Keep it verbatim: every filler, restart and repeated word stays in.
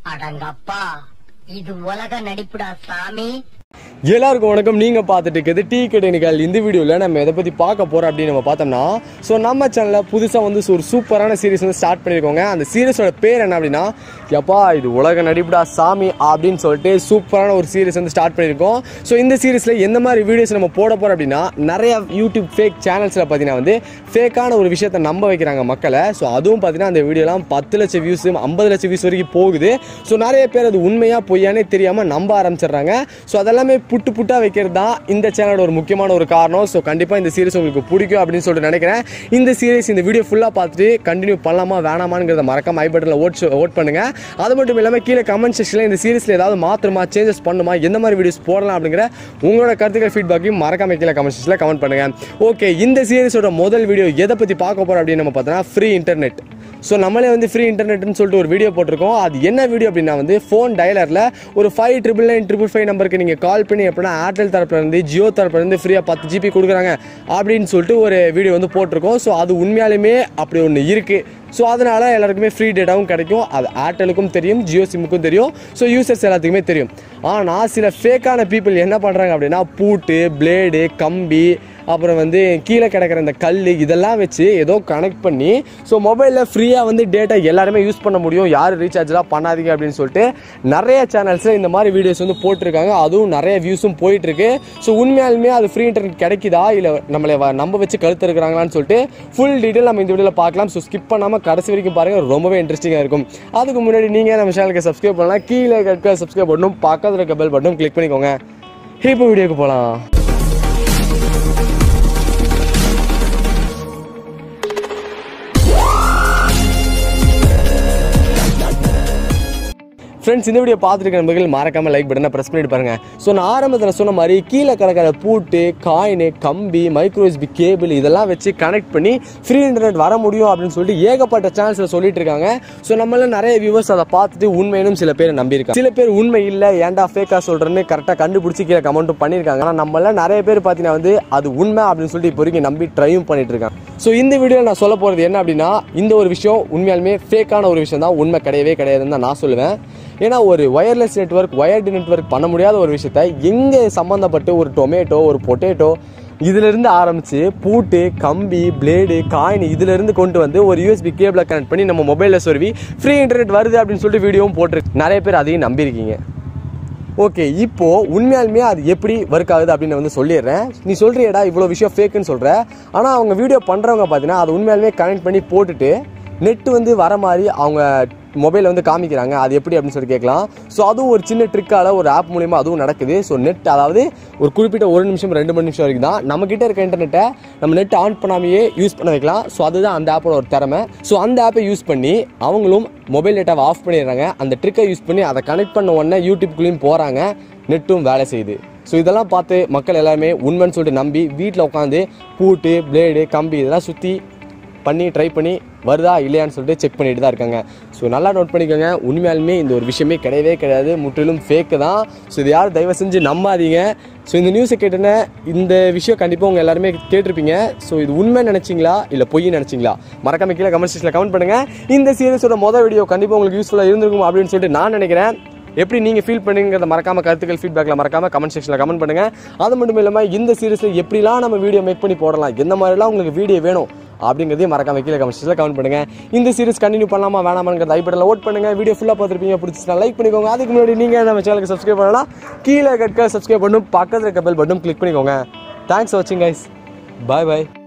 அடங்கப்பா, இது உலக நடிப்புடா சாமி. எல்லாருக்கும் வணக்கம். நீங்கள் பார்த்துட்டு இருக்கிறது டீ கடை. இந்த வீடியோவில் நம்ம எதை பற்றி பார்க்க போகிறோம் அப்படின்னு நம்ம பார்த்தோம்னா, ஸோ நம்ம சேனலில் புதுசாக வந்து ஒரு சூப்பரான சீரிஸ் வந்து ஸ்டார்ட் பண்ணியிருக்கோங்க. அந்த சீரிஸோட பேர் என்ன அப்படின்னா, எப்பா இது உலக நடிப்புடா சாமி அப்படின்னு சொல்லிட்டு சூப்பரான ஒரு சீரிஸ் வந்து ஸ்டார்ட் பண்ணியிருக்கோம். ஸோ இந்த சீரிஸில் எந்த மாதிரி வீடியோஸ் நம்ம போட போகிறோம் அப்படின்னா, நிறைய யூடியூப் ஃபேக் சேனல்ஸில் பார்த்தீங்கன்னா வந்து ஃபேக்கான ஒரு விஷயத்தை நம்ப வைக்கிறாங்க மக்களை. ஸோ அதுவும் பார்த்தீங்கன்னா அந்த வீடியோலாம் பத்து லட்சம் வியூஸ் ஐம்பது லட்சம் வியூஸ் வரைக்கும் போகுது. ஸோ நிறைய பேர் அது உண்மையாக பொய்யானே தெரியாமல் நம்ப ஆரம்பிச்சிடுறாங்க. ஸோ அதெல்லாமே புட்டு புட்டா வைக்கிறது தான் இந்த சேனலோட ஒரு முக்கியமான ஒரு காரணம். ஸோ கண்டிப்பாக இந்த சீரிஸ் உங்களுக்கு பிடிக்கும் அப்படின்னு சொல்லிட்டு நினைக்கிறேன். இந்த சீரிஸ் இந்த வீடியோ ஃபுல்லாக பார்த்துட்டு கண்டினியூ பண்ணலாமா வேணாமாங்கிறத மறக்காம ஐ பட்டனில் ஓட் ஓட் பண்ணுங்க. அது மட்டும் இல்லாமல் கீழே கமெண்ட் செக்ஷனில் இந்த சீரிஸில் ஏதாவது மாற்றமா சேஞ்சஸ் பண்ணுமா, எந்த மாதிரி வீடியோஸ் போடலாம் அப்படிங்கிற உங்களோட கருத்துக்கள் ஃபீட்பேக்கையும் மறக்காம கீழே கமெண்ட் செக்ஷனில் கமெண்ட் பண்ணுங்க. ஓகே, இந்த சீரிஸோட முதல் வீடியோ எதை பற்றி பார்க்க போகிறோம் அப்படின்னு நம்ம பார்த்தோன்னா, ஃப்ரீ இன்டர்நெட். ஸோ நம்மளே வந்து ஃப்ரீ இன்டர்நெட்னு சொல்லிட்டு ஒரு வீடியோ போட்டிருக்கோம். அது என்ன வீடியோ அப்படின்னா வந்து, ஃபோன் டயலரில் ஒரு five triple nine triple five நம்பருக்கு நீங்கள் கால் பண்ணி எப்படின்னா ஏர்டெல் தரப்புலேருந்து ஜியோ தரப்புலேருந்து ஃப்ரீயாக பத்து ஜிபி கொடுக்குறாங்க அப்படின்னு சொல்லிட்டு ஒரு வீடியோ வந்து போட்டிருக்கோம். ஸோ அது உண்மையாலுமே அப்படி ஒன்று இருக்குது. ஸோ அதனால் எல்லாருக்குமே ஃப்ரீ டேட்டாவும் கிடைக்கும். அது ஏர்டெலுக்கும் தெரியும், ஜியோ சிம்முக்கும் தெரியும். ஸோ யூசர்ஸ் எல்லாத்துக்குமே தெரியும். ஆனால் சில ஃபேக்கான பீப்புள் என்ன பண்ணுறாங்க அப்படின்னா, பூட்டு, பிளேடு, கம்பி, அப்புறம் வந்து கீழே கிடக்கிற இந்த கல் இதெல்லாம் வச்சு ஏதோ கனெக்ட் பண்ணி ஸோ மொபைலில் ஃப்ரீயாக வந்து டேட்டா எல்லாருமே யூஸ் பண்ண முடியும், யார் ரீசார்ஜ்லாம் பண்ணாதீங்க அப்படின்னு சொல்லிட்டு நிறைய சேனல்ஸில் இந்த மாதிரி வீடியோஸ் வந்து போட்டிருக்காங்க. அதுவும் நிறைய வியூஸும் போயிட்டுருக்கு. ஸோ உண்மையாலுமே அது ஃப்ரீ இன்டர்நெட் கிடைக்குதா இல்லை நம்மளை நம்ப வச்சு கழுத்து இருக்கிறாங்களான்னு சொல்லிட்டு ஃபுல் டீட்டெயில் நம்ம இந்த வீடியோவில் பார்க்கலாம். ஸோ ஸ்கிப் பண்ணாமல் கடைசி வரைக்கும் பாருங்கள், ரொம்பவே இன்ட்ரெஸ்டிங்காக இருக்கும். அதுக்கு முன்னாடி நீங்கள் நம்ம சேனலுக்கு சப்ஸ்கிரைப் பண்ணலாம். கீழே இருக்க சப்ஸ்கிரைப் பண்ணணும், பக்கத்தில் இருக்க பெல் பட்டனும் கிளிக் பண்ணிக்கோங்க. இப்போ வீடியோக்கு போகலாம். ஃப்ரெண்ட்ஸ், இந்த வீடியோ பார்த்துருக்க நண்பர்கள் மறக்காமல் லைக் பட்டனை ப்ரெஸ் பண்ணிட்டு பாருங்கள். ஸோ நான் ஆரம்பத்தில் சொன்ன மாதிரி கீழே கிடக்கிற பூட்டு, காயின், கம்பி, மைக்ரோ யூஎஸ்பி கேபிள் இதெல்லாம் வச்சு கனெக்ட் பண்ணி ஃப்ரீ இன்டர்நெட் வர முடியும் அப்படின்னு சொல்லிட்டு ஏகப்பட்ட சேனல்ஸில் சொல்லிட்டு இருக்காங்க. ஸோ நம்மள நிறைய வியூவர்ஸ் அதை பார்த்துட்டு உண்மையிலும் சில பேர் நம்பியிருக்காங்க. சில பேர் உண்மை இல்லை, ஏன்டா ஃபேக்காக சொல்கிறேன்னு கரெக்டாக கண்டுபிடிச்சி கீழே கமெண்ட்டும் பண்ணியிருக்காங்க. ஆனால் நம்மள நிறைய பேர் பார்த்தீங்கன்னா வந்து அது உண்மை அப்படின்னு சொல்லிட்டு இப்போ வரைக்கும் நம்பி ட்ரையும் பண்ணிட்டு இருக்காங்க. ஸோ இந்த வீடியோவில் நான் சொல்ல போகிறது என்ன அப்படின்னா, இந்த ஒரு விஷயம் உண்மையாலுமே ஃபேக்கான ஒரு விஷயம் தான், உண்மை கிடையவே கிடையாதுன்னு தான் நான் சொல்லுவேன். ஏன்னா ஒரு ஒயர்லெஸ் நெட்வொர்க், ஒயர்டு நெட்வொர்க் பண்ண முடியாத ஒரு விஷயத்த எங்கே சம்மந்தப்பட்டு ஒரு டொமேட்டோ, ஒரு பொட்டேட்டோ இதிலிருந்து ஆரம்பித்து பூட்டு, கம்பி, பிளேடு, காயின் இதிலிருந்து கொண்டு வந்து ஒரு யூஎஸ்பி கேபிளை கனெக்ட் பண்ணி நம்ம மொபைலில் சொருவி ஃப்ரீ இன்டர்நெட் வருது அப்படின்னு சொல்லிட்டு வீடியோவும் போட்டிருக்கு. நிறைய பேர் அதையும் நம்பியிருக்கீங்க. ஓகே, இப்போது உண்மையாலுமே அது எப்படி ஒர்க் ஆகுது அப்படின்னு வந்து சொல்லிடுறேன். நீ சொல்கிறியடா இவ்வளோ விஷயம் ஃபேக்குன்னு சொல்கிற, ஆனால் அவங்க வீடியோ பண்ணுறவங்க பார்த்தீங்கன்னா அது உண்மையாலுமே கனெக்ட் பண்ணி போட்டுட்டு நெட்டு வந்து வர மாதிரி அவங்க மொபைலில் வந்து காமிக்கிறாங்க. அது எப்படி அப்படின்னு சொல்லி கேட்கலாம். ஸோ அதுவும் ஒரு சின்ன ட்ரிக்கால் ஒரு ஆப் மூலிமா அதுவும் நடக்குது. ஸோ நெட் அதாவது ஒரு குறிப்பிட்ட ஒரு நிமிஷம் ரெண்டு மணி நிமிஷம் வரைக்கும் தான் நம்மக்கிட்ட இருக்க இன்டர்நெட்டை நம்ம நெட் ஆன் பண்ணாமையே யூஸ் பண்ண வைக்கலாம். ஸோ அதுதான் அந்த ஆப்போட ஒரு திறமை. ஸோ அந்த ஆப்பை யூஸ் பண்ணி அவங்களும் மொபைல் டேட்டாவை ஆஃப் பண்ணிடுறாங்க. அந்த ட்ரிக்கை யூஸ் பண்ணி அதை கனெக்ட் பண்ண உடனே யூடியூப்குள்ளேயும் போகிறாங்க, நெட்டும் வேலை செய்யுது. ஸோ இதெல்லாம் பார்த்து மக்கள் எல்லாருமே உண்மைன்னு சொல்லிட்டு நம்பி வீட்டில் உட்காந்து பூட்டு, பிளேடு, கம்பி இதெல்லாம் சுற்றி பண்ணி ட்ரை பண்ணி வருதா இல்லையான்னு சொல்லிட்டு செக் பண்ணிட்டு தான் இருக்காங்க. ஸோ நல்லா நோட் பண்ணிக்கோங்க, உண்மையாலுமே இந்த ஒரு விஷயமே கிடையவே கிடையாது, முற்றிலும் ஃபேக்கு தான். ஸோ இது யாரும் தயவு செஞ்சு நம்பாதீங்க. ஸோ இந்த நியூஸை கேட்டேன்னா இந்த விஷயம் கண்டிப்பாக உங்கள் எல்லாருமே கேட்டிருப்பீங்க. ஸோ இது உண்மை நினச்சிங்களா இல்லை பொய் நினச்சிங்களா, மறக்காம கீழே கமெண்ட் செக்ஷனில் கமெண்ட் பண்ணுங்கள். இந்த சீரிஸோட மொதல் வீடியோ கண்டிப்பாக உங்களுக்கு யூஸ்ஃபுல்லாக இருந்திருக்கும் அப்படின்னு சொல்லிட்டு நான் நினைக்கிறேன். எப்படி நீங்கள் ஃபீல் பண்ணுங்கிறத மறக்காம கருத்துக்கள் ஃபீட்பேக்கில் மறக்காம கமெண்ட் செக்ஷனில் கமெண்ட் பண்ணுங்கள். அது மட்டும் இல்லாமல் இந்த சீரிஸில் எப்படிலாம் நம்ம வீடியோ மேக் பண்ணி போடலாம், எந்த மாதிரிலாம் உங்களுக்கு வீடியோ வேணும் அப்படிங்கிறதையும் மறக்காம கீழே கமெண்ட் செக்ஷனில் கமெண்ட் பண்ணுங்கள். இந்த சீரிஸ் கண்டினியூ பண்ணலாமா வேணாமாங்கிறத ஐ பட்டனில் ஓட் பண்ணுங்கள். வீடியோ ஃபுல்லாக பார்த்துருப்பீங்க, பிடிச்சினா லைக் பண்ணிக்கோங்க. அதுக்கு முன்னாடி நீங்கள் நம்ம சேனலுக்கு சப்ஸ்கிரைப் பண்ணலாம். கீழே கட்க சப்ஸ்கிரைப் பண்ணணும், பக்கத்தில் இருக்க பெல் பட்டன் கிளிக் பண்ணிக்கோங்க. தேங்க்ஸ் ஃபார் வாட்சிங் கைஸ். பாய் பாய்.